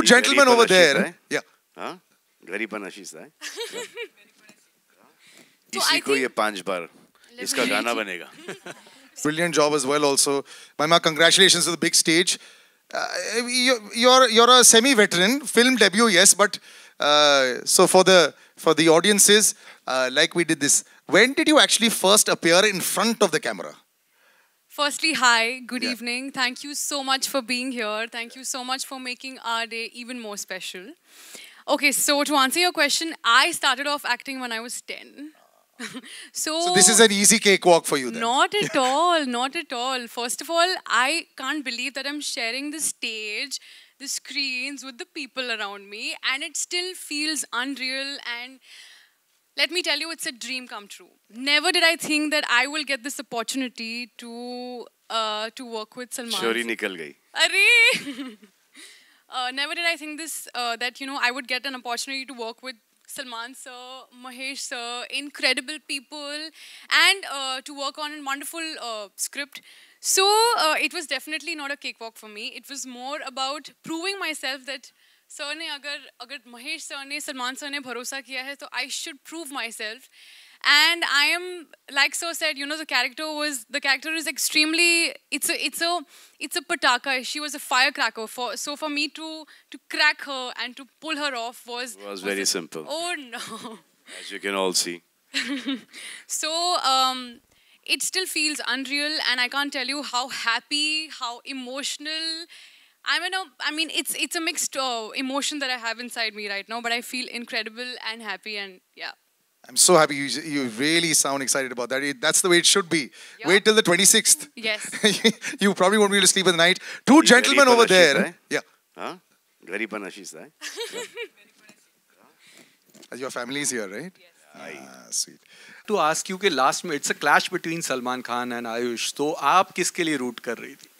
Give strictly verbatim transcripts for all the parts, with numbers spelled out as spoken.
gentlemen over there. Yeah. हाँ? गरीबन आशीष है. इसी को ये पांच बार इसका गाना बनेगा. Brilliant job as well also. Mahima, congratulations to the big stage. Uh, you're you're a semi-veteran film debut, yes, but uh, so for the for the audiences, uh, like we did this, when did you actually first appear in front of the camera? Firstly, hi, good yeah. evening. Thank you so much for being here. Thank you so much for making our day even more special. Okay, so to answer your question, I started off acting when I was ten. so, so this is an easy cakewalk for you then? Not at all, not at all. First of all, I can't believe that I'm sharing the stage, the screens with the people around me, and it still feels unreal. And let me tell you, it's a dream come true. Never did I think that I will get this opportunity to uh, to work with Salman. Shori nikal gayi. Arey! uh, never did I think this uh, that you know I would get an opportunity to work with Salman sir, Mahesh sir, incredible people, and uh, to work on a wonderful uh, script. So uh, it was definitely not a cakewalk for me. It was more about proving myself that sir ne agar agar Mahesh sir ne Salman sir ne bharosa kiya hai, so I should prove myself. And I am, like sir said, you know, the character was the character is extremely. It's a it's a it's a pataka. She was a firecracker. For so for me to to crack her and to pull her off was it was very was a, simple. Oh no! As you can all see. so um, it still feels unreal, and I can't tell you how happy, how emotional. I'm in a. I mean, it's it's a mixed uh, emotion that I have inside me right now, but I feel incredible and happy, and yeah. I'm so happy you, you really sound excited about that. It, that's the way it should be. Yep. Wait till the twenty-sixth. Yes. You probably won't be able to sleep at the night. Two gentlemen over there. Eh? Yeah. Huh? Gariban Ashish, eh? Your family is here, right? Yes. Ah, sweet. To ask you, कि last में it's a clash between Salman Khan and Ayush. So, आप किसके लिए root कर रही थी?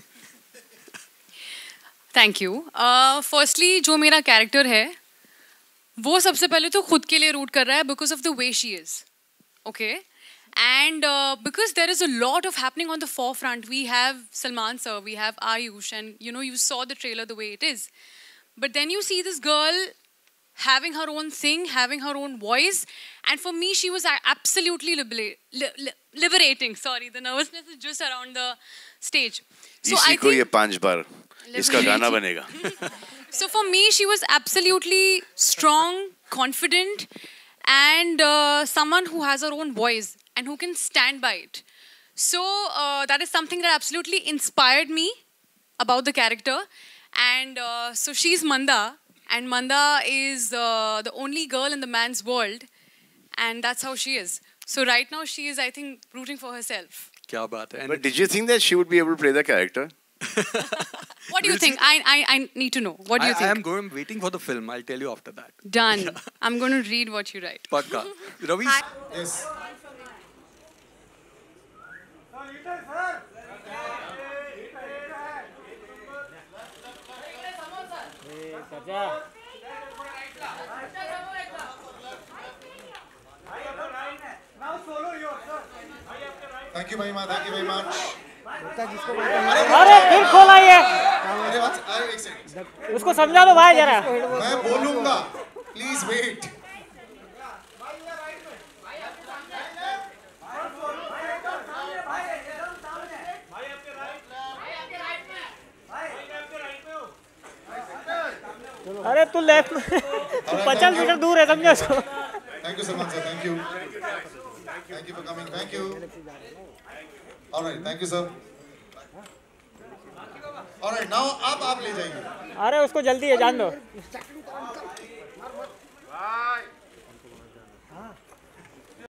Thank you. Uh, firstly, जो मेरा character है, वो सबसे पहले तो खुद के लिए रूट कर रहा है because of the way she is, okay, and uh, because there is a lot of happening on the forefront. We have Salman sir, we have Ayush, and you know you saw the trailer the way it is, but then you see this girl having her own thing, having her own voice, and for me she was absolutely libera- li- li- liberating. Sorry, the nervousness is just around the stage. So I think ये पांच बार इसका गाना बनेगा. So for me, she was absolutely strong, confident, and uh, someone who has her own voice and who can stand by it. So uh, that is something that absolutely inspired me about the character. And uh, so she's Manda, and Manda is uh, the only girl in the man's world, and that's how she is. So right now, she is, I think, rooting for herself. क्या बात है? But did you think that she would be able to play the character? What do you think? I, I I need to know. What do you I, think? I am going waiting for the film. I'll tell you after that. Done. Yeah. I'm going to read what you write. Pakka. Ravi? Yes. Thank you, Mahima. Thank you very much. अरे फिर खोला ये. उसको समझा दो भाई जरा. मैं बोलूँगा. Please wait. अरे तू लेफ्ट में. तू पचास मीटर दूर है समझो उसको. Thank you, Salman sir. Thank you. Thank you for coming. Thank you. All right. Thank you, sir. All right. Now आप आप ले जाइए. अरे उसको जल्दी है जान दो.